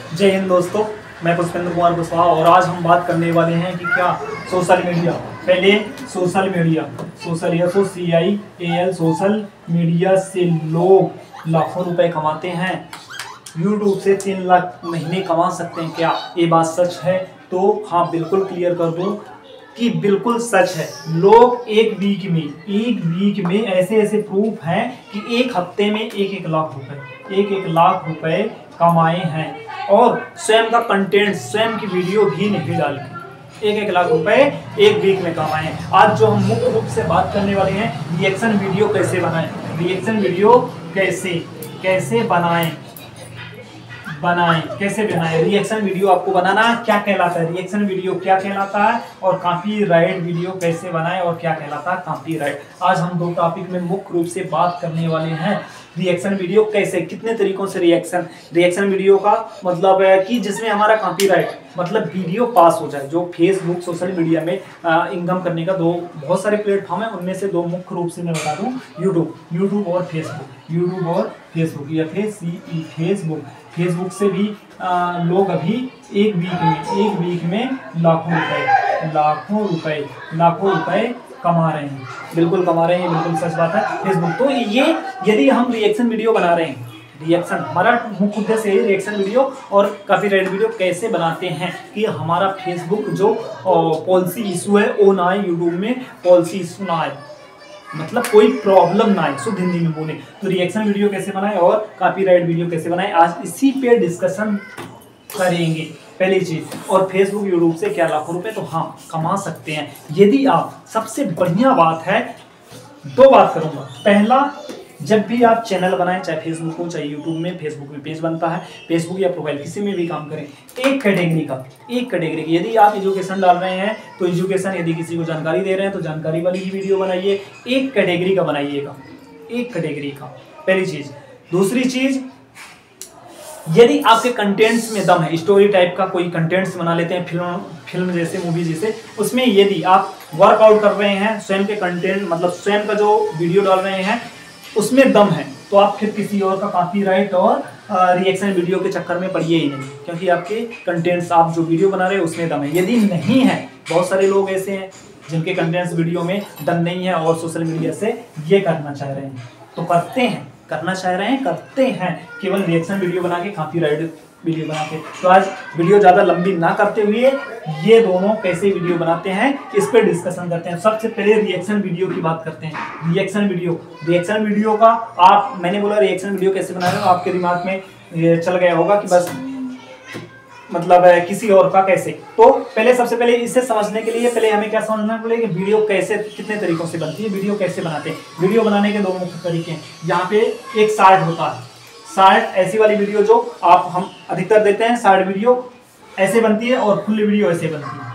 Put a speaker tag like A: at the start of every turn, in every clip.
A: जय हिंद दोस्तों, मैं पुष्पेंद्र कुमार कुशवाहा और आज हम बात करने वाले हैं कि क्या सोशल मीडिया, पहले social media, SOCIAL social media से लोग लाखों रुपए कमाते हैं। यूट्यूब से 3 लाख महीने कमा सकते हैं, क्या ये बात सच है? तो हाँ, बिल्कुल क्लियर कर दूं कि बिल्कुल सच है। लोग एक वीक में ऐसे प्रूफ हैं कि एक हफ्ते में 1 लाख रुपए कमाए हैं और स्वयं का कंटेंट, स्वयं की वीडियो भी नहीं डाली, 1 लाख रुपए एक वीक में कमाए हैं। आज जो हम मुख्य रूप से बात करने वाले हैं, रिएक्शन वीडियो कैसे बनाएं, रिएक्शन वीडियो आपको बनाना क्या कहलाता है, रिएक्शन वीडियो क्या कहलाता है और कॉपीराइट वीडियो कैसे बनाएं और क्या कहलाता है कॉपीराइट। आज हम 2 टॉपिक में मुख्य रूप से बात करने वाले हैं। रिएक्शन वीडियो कैसे, कितने तरीकों से रिएक्शन वीडियो का मतलब है कि जिसमें हमारा कॉपीराइट मतलब वीडियो पास हो जाए। जो फेसबुक सोशल मीडिया में इनकम करने का बहुत सारे प्लेटफॉर्म है, उनमें से 2 मुख्य रूप से मैं बता दूं, यूट्यूब और फेसबुक या फिर फेसबुक से भी लोग अभी एक वीक में लाखों रुपए कमा रहे हैं। बिल्कुल कमा रहे हैं, बिल्कुल सच बात है फेसबुक। तो ये यदि हम रिएक्शन वीडियो बना रहे हैं, हमारा मुख्य उद्देश्य है रिएक्शन वीडियो और कॉपीराइट वीडियो कैसे बनाते हैं कि हमारा फेसबुक जो पॉलिसी इशू है वो ना आए, यूट्यूब में पॉलिसी इशू ना आए, मतलब कोई प्रॉब्लम ना आए, शुद्ध हिंदी में बोले तो रिएक्शन वीडियो कैसे बनाएं और कॉपीराइट वीडियो कैसे बनाएं, आज इसी पे डिस्कशन करेंगे पहली चीज। और फेसबुक यूट्यूब से क्या लाखों रुपए तो हाँ कमा सकते हैं यदि आप, सबसे बढ़िया बात है, 2 बात करूंगा। पहला, जब भी आप चैनल बनाएं, चाहे फेसबुक हो चाहे यूट्यूब में, फेसबुक में पेज बनता है, फेसबुक या प्रोफाइल किसी में भी काम करें, एक कैटेगरी की यदि आप एजुकेशन डाल रहे हैं तो एजुकेशन, यदि किसी को जानकारी दे रहे हैं तो जानकारी वाली ही वीडियो बनाइए, एक कैटेगरी का बनाइएगा, एक कैटेगरी का, पहली चीज। दूसरी चीज, यदि आपके कंटेंट्स में दम है, स्टोरी टाइप का कोई कंटेंट्स बना लेते हैं, फिल्म जैसे, मूवी जैसे, उसमें यदि आप वर्कआउट कर रहे हैं, स्वयं के कंटेंट मतलब स्वयं का जो वीडियो डाल रहे हैं उसमें दम है, तो आप फिर किसी और का कॉपीराइट और रिएक्शन वीडियो के चक्कर में पड़िए ही नहीं, क्योंकि आपके कंटेंट्स, आप जो वीडियो बना रहे हैं उसमें दम है। यदि नहीं है, बहुत सारे लोग ऐसे हैं जिनके कंटेंट्स वीडियो में दम नहीं है और सोशल मीडिया से ये करना चाह रहे हैं, तो करते हैं केवल रिएक्शन वीडियो बना के, कॉपीराइट वीडियो बना के। तो आज वीडियो ज़्यादा लंबी ना करते हुए ये दोनों कैसे वीडियो बनाते हैं इस पर डिस्कशन करते हैं। सबसे पहले रिएक्शन वीडियो की बात करते हैं। रिएक्शन वीडियो का मैंने बोला रिएक्शन वीडियो कैसे बना रहे हो, आपके दिमाग में ये चल गया होगा कि बस मतलब किसी और का कैसे। तो पहले, सबसे पहले इसे समझने के लिए पहले हमें क्या समझना पड़ेगा कि वीडियो कैसे, कितने तरीकों से बनती है, वीडियो कैसे बनाते हैं। वीडियो बनाने के 2 मुख्य तरीके हैं। यहाँ पे एक शार्ट होता है, शार्ट ऐसी वाली वीडियो जो हम अधिकतर देते हैं, शार्ट वीडियो ऐसे बनती है और फुल वीडियो ऐसे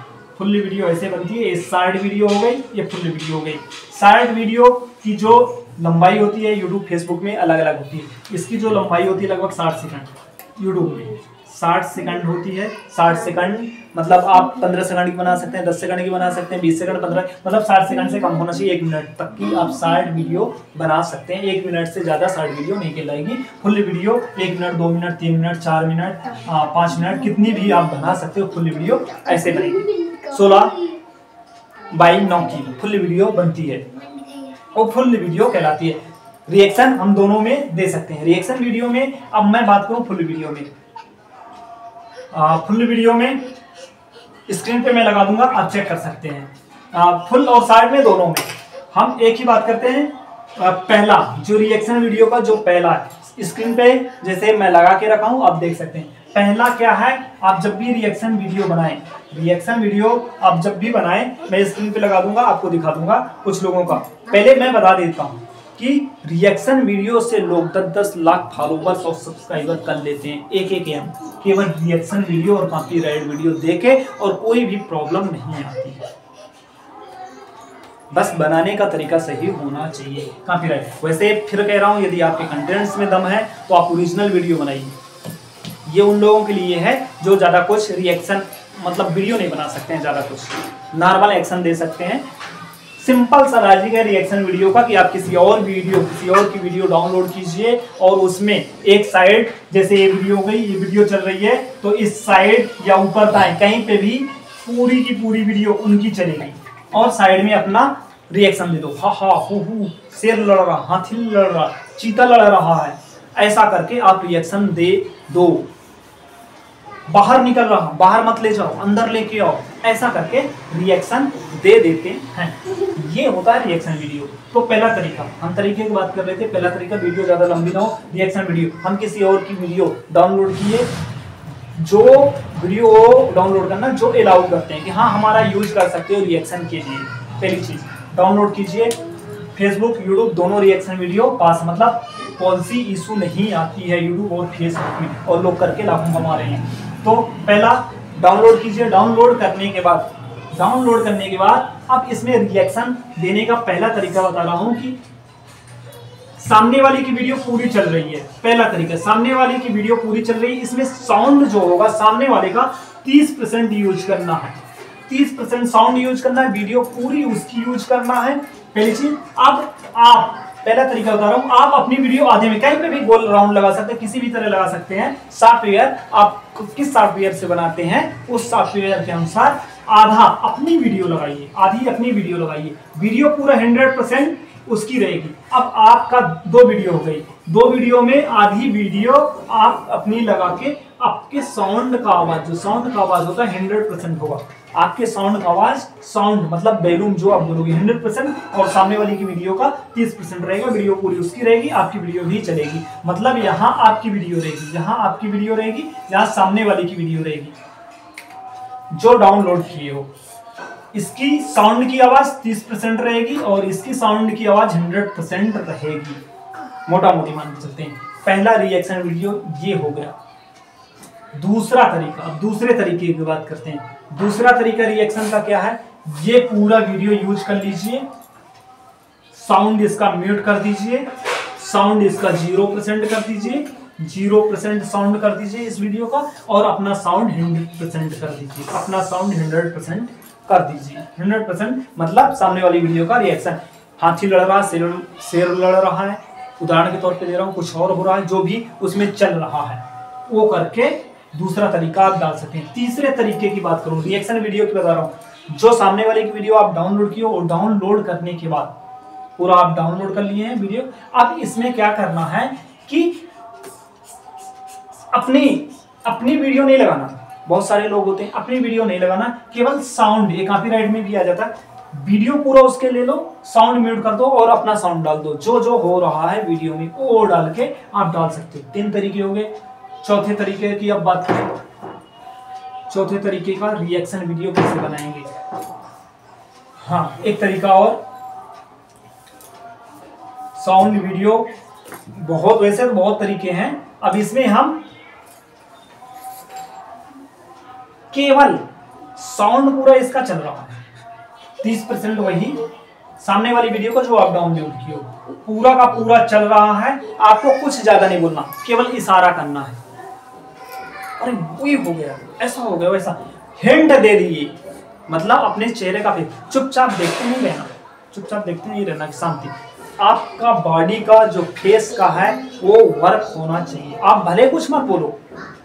A: बनती है। ये शार्ट वीडियो हो गई, ये फुल वीडियो हो गई। शार्ट वीडियो की जो लंबाई होती है यूट्यूब फेसबुक में अलग अलग होती है। इसकी जो लंबाई होती है लगभग 60 सेकंड, यूट्यूब में 60 सेकंड होती है। 60 सेकंड मतलब आप 15 सेकंड की बना सकते हैं, 10 सेकंड की बना सकते हैं, 20 सेकंड, 15, मतलब 60 सेकंड से कम होना चाहिए, 1 मिनट तक की आप शार्ट वीडियो बना सकते हैं। 1 मिनट से ज़्यादा शार्ट वीडियो नहीं कहलाएगी। Full video 1 minute, 2 minute, 3 minute, 4 minute, 5 minute, कितनी भी आप बना सकते हो। फुल वीडियो ऐसे बनेगी, 16:9 की फुल वीडियो बनती है और फुल वीडियो कहलाती है। रिएक्शन हम दोनों में दे सकते हैं। रिएक्शन वीडियो में, अब मैं बात करूँ फुल वीडियो में, स्क्रीन पे मैं लगा दूंगा, आप चेक कर सकते हैं। फुल और शार्ट में, दोनों में हम एक ही बात करते हैं। पहला जो रिएक्शन वीडियो का जो पहला है, स्क्रीन पे जैसे मैं लगा के रखा हूं, आप देख सकते हैं। पहला क्या है, आप जब भी रिएक्शन वीडियो बनाएं, मैं स्क्रीन पे लगा दूंगा, आपको दिखा दूंगा कुछ लोगों का। पहले मैं बता देता हूं कि रिएक्शन वीडियो से लोग 10-10 लाख फॉलोवर्स और सब्सक्राइबर कर लेते हैं, एक एम, केवल रिएक्शन वीडियो और कॉपीराइट वीडियो देके, और कोई भी प्रॉब्लम नहीं आती है। बस बनाने का तरीका सही होना चाहिए। कॉपीराइट, वैसे फिर कह रहा हूं, यदि आपके कंटेंट्स में दम है तो आप ओरिजिनल वीडियो बनाइए। ये उन लोगों के लिए है जो ज़्यादा कुछ रिएक्शन मतलब वीडियो नहीं बना सकते हैं, ज़्यादा कुछ नॉर्मल एक्शन दे सकते हैं, सिंपल सा लॉजिक है रिएक्शन वीडियो का कि आप किसी और की वीडियो डाउनलोड कीजिए और उसमें एक साइड, जैसे ये वीडियो हो गई, ये वीडियो चल रही है तो इस साइड या ऊपर दाएं कहीं पे भी पूरी की पूरी वीडियो उनकी चलेगी और साइड में अपना रिएक्शन दे दो। हा हा हु शेर लड़ रहा, हाथी लड़ रहा, चीता लड़ रहा है, ऐसा करके आप रिएक्शन दे दो। बाहर निकल रहा, बाहर मत ले जाओ, अंदर लेके आओ, ऐसा करके रिएक्शन दे देते हैं। ये होता है रिएक्शन वीडियो। तो पहला तरीका, हम तरीके की बात कर रहे थे, पहला तरीका वीडियो ज्यादा लंबी ना हो, रिएक्शन वीडियो। हम किसी और की वीडियो डाउनलोड किए, जो वीडियो डाउनलोड करना जो अलाउ करते हैं कि हाँ हमारा यूज कर सकते हो रिएक्शन के लिए। पहली चीज डाउनलोड कीजिए, फेसबुक यूट्यूब दोनों रिएक्शन वीडियो पास, मतलब पॉलिसी इशू नहीं आती है यूट्यूब और फेसबुक में, और लोग करके लाखों कमा रहे हैं। तो पहला डाउनलोड कीजिए, डाउनलोड करने के बाद अब इसमें रिएक्शन देने का पहला तरीका बता रहा हूं कि सामने वाले की वीडियो पूरी चल रही है। पहला तरीका, सामने वाले की वीडियो पूरी चल रही है, इसमें साउंड जो होगा सामने वाले का 30% यूज करना है, 30% साउंड यूज करना है, वीडियो पूरी उसकी यूज करना है। पहली चीज। अब आप पहला तरीका बता रहा हूं, आप अपनी वीडियो आधे में कहीं पे भी गोल राउंड लगा सकते हैं, किसी भी तरह लगा सकते हैं। सॉफ्टवेयर आप किस सॉफ्टवेयर से बनाते हैं उस सॉफ्टवेयर के अनुसार आधा अपनी वीडियो लगाइए, आधी अपनी वीडियो लगाइए, वीडियो पूरा 100% उसकी रहेगी। अब आपका 2 वीडियो हो गई, 2 वीडियो में आधी वीडियो आप अपनी लगा के आपके साउंड का आवाज, जो साउंड का आवाज होता है 100% होगा। आपके साउंड का आवाज, साउंड मतलब वॉल्यूम जो आप बोलोगे 100%, और सामने वाली की वीडियो का 30% रहेगा। वीडियो पूरी उसकी रहेगी, आपकी वीडियो भी चलेगी। मतलब यहाँ आपकी वीडियो रहेगी, यहाँ आपकी वीडियो रहेगी, यहाँ सामने वाली की वीडियो रहेगी जो डाउनलोड किए हो। इसकी साउंड की आवाज 30% रहेगी और इसकी साउंड की आवाज 100% रहेगी। मोटा मोटी मान के चलते हैं। पहला रिएक्शन वीडियो ये हो गया। दूसरा तरीका, अब दूसरे तरीके की बात करते हैं। दूसरा तरीका रिएक्शन का क्या है, ये पूरा वीडियो यूज कर लीजिए, साउंड इसका म्यूट कर दीजिए, साउंड इसका 0% कर दीजिए, 0% साउंड कर दीजिए इस वीडियो का, और अपना साउंड 100% कर दीजिए, अपना साउंड 100% कर दीजिए। 100% मतलब सामने वाली वीडियो का रिएक्शन, हाथी लड़ रहा है, शेर लड़ रहा है, उदाहरण के तौर पे दे रहा हूँ, कुछ और हो रहा है जो भी उसमें चल रहा है, वो करके दूसरा तरीका आप डाल सकते हैं। तीसरे तरीके की बात करूं, रिएक्शन वीडियो की बता रहा हूं, जो सामने वाले की वीडियो आप डाउनलोड किए और डाउनलोड करने के बाद पूरा आप डाउनलोड कर लिए हैं वीडियो। अब इसमें क्या करना है कि अपनी वीडियो नहीं लगाना। बहुत सारे लोग होते हैं, अपनी वीडियो नहीं लगाना, केवल साउंड, ये कॉपीराइट में भी आ जाता है। वीडियो पूरा उसके ले लो, साउंड म्यूट कर दो और अपना साउंड डाल दो, जो जो हो रहा है वीडियो में वो डाल के आप डाल सकते हो। 3 तरीके हो गए। चौथे तरीके की अब बात करें, चौथे तरीके का रिएक्शन वीडियो कैसे बनाएंगे। हाँ, एक तरीका और, साउंड वीडियो बहुत, वैसे तो बहुत तरीके हैं। अब इसमें हम केवल साउंड पूरा इसका चल रहा है, 30% वही सामने वाली वीडियो को जो आप डाउनलोड किए हो पूरा का पूरा चल रहा है। आपको कुछ ज्यादा नहीं बोलना, केवल इशारा करना है। अरे वही हो गया, ऐसा हो गया, वैसा हिंट दे दिए, मतलब अपने चेहरे का भी चुपचाप देखते नहीं रहना, चुपचाप देखते नहीं रहना, शांति। आपका बॉडी का जो फेस का है वो वर्क होना चाहिए। आप भले कुछ मत बोलो,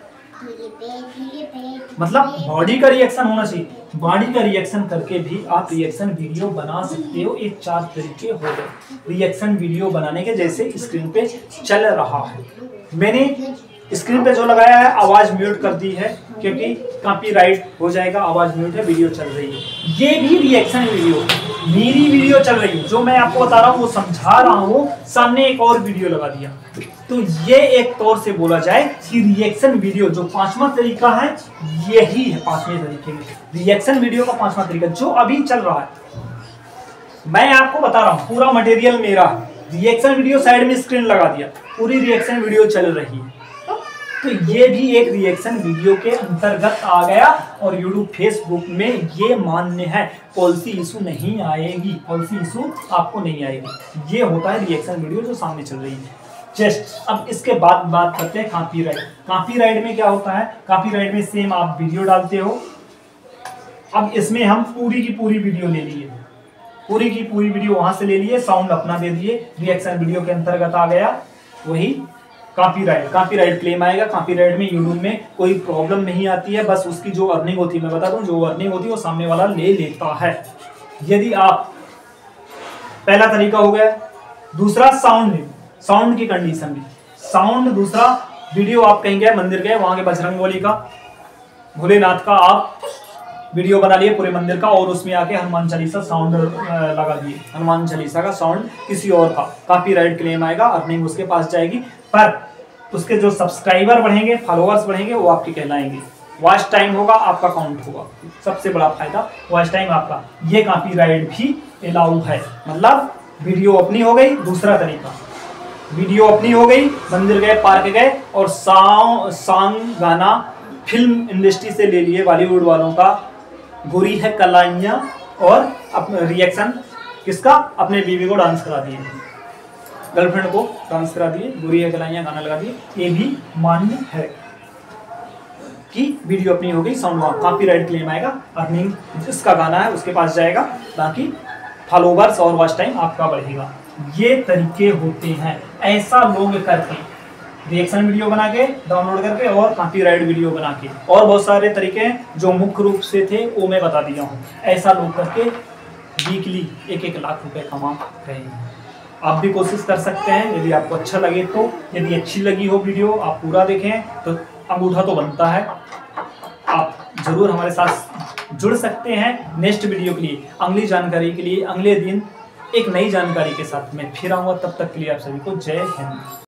A: मतलब बॉडी का रिएक्शन होना चाहिए। बॉडी का रिएक्शन करके भी आप रिएक्शन वीडियो बना सकते हो। एक 4 तरीके हो गए रिएक्शन वीडियो बनाने के, जैसे स्क्रीन पे चल रहा है। मैंने स्क्रीन पे जो लगाया है आवाज म्यूट कर दी है क्योंकि कॉपीराइट हो जाएगा, आवाज म्यूट है, वीडियो चल रही है। ये भी रिएक्शन वीडियो, मेरी वीडियो चल रही है, जो मैं आपको बता रहा हूँ वो समझा रहा हूँ, सामने एक और वीडियो लगा दिया। तो ये एक तौर से बोला जाए कि रिएक्शन वीडियो जो 5वां तरीका है, यही है 5वें तरीके में रिएक्शन वीडियो का 5वां तरीका जो अभी चल रहा है। मैं आपको बता रहा हूँ, पूरा मटेरियल मेरा, रिएक्शन वीडियो साइड में स्क्रीन लगा दिया, पूरी रिएक्शन वीडियो चल रही है। तो ये भी एक रिएक्शन वीडियो के अंतर्गत आ गया और यूट्यूब फेसबुक में ये मान्य है, पॉलिसी इशू नहीं आएगी, पॉलिसी इशू आपको नहीं आएगी। ये होता है रिएक्शन वीडियो जो सामने चल रही है। जस्ट अब इसके बाद बात करते हैं कॉपीराइट। कॉपीराइट में क्या होता है, कॉपीराइट में सेम आप वीडियो डालते हो। अब इसमें हम पूरी की पूरी वीडियो ले लिए, पूरी की पूरी वीडियो वहां से ले लिए, साउंड अपना दे दिए, रिएक्शन वीडियो के अंतर्गत आ गया। वही कॉपीराइट क्लेम आएगा। कॉपीराइट में यूट्यूब में कोई प्रॉब्लम नहीं आती है, बस उसकी जो अर्निंग होती है, मैं बता दूं, जो अर्निंग होती है वो सामने वाला ले लेता है। यदि आप, पहला तरीका हो गया। दूसरा साउंड की कंडीशन भी, साउंड। दूसरा वीडियो आप कहीं गए, मंदिर गए, वहां के बजरंगबली का, भोलेनाथ का आप वीडियो बना लिए पूरे मंदिर का, और उसमें आके हनुमान चालीसा साउंड लगा दिए, हनुमान चालीसा का साउंड किसी और का, कॉपीराइट क्लेम आएगा, अर्निंग उसके पास जाएगी। पर उसके जो सब्सक्राइबर बढ़ेंगे, फॉलोअर्स बढ़ेंगे, वो आपके कहलाएंगे। वॉच टाइम होगा, आपका काउंट होगा। सबसे बड़ा फायदा वॉच टाइम आपका। ये कॉपीराइट भी अलाउ है, मतलब वीडियो अपनी हो गई। दूसरा तरीका, वीडियो अपनी हो गई, मंदिर गए, पार्क गए, और सॉन्ग गाना फिल्म इंडस्ट्री से ले लिए, बॉलीवुड वालों का, गोरी है कलाइयाँ, और अपना रिएक्शन किसका, अपने बीवी को डांस करा दिए, गर्लफ्रेंड को डांस करा दिए, गोरी है कलाइयाँ गाना लगा दिए। ये भी मान्य है कि वीडियो अपनी हो गई, साउंड कॉपीराइट क्लेम आएगा, अर्निंग जिसका गाना है उसके पास जाएगा, ताकि फॉलोवर्स और वॉच टाइम आपका बढ़ेगा। ये तरीके होते हैं। ऐसा लोग करके, रिएक्शन वीडियो बना के, डाउनलोड करके, और कॉपीराइट वीडियो बना के, और बहुत सारे तरीके हैं जो मुख्य रूप से थे वो मैं बता दिया हूँ। ऐसा लोग करके वीकली 1-1 लाख रुपए कमा रहे हैं। आप भी कोशिश कर सकते हैं, यदि आपको अच्छा लगे तो। यदि अच्छी लगी हो वीडियो, आप पूरा देखें तो अंगूठा तो बनता है। आप जरूर हमारे साथ जुड़ सकते हैं नेक्स्ट वीडियो के लिए, अगली जानकारी के लिए। अगले दिन एक नई जानकारी के साथ मैं फिर आऊँगा। तब तक के लिए आप सभी को जय हिंद।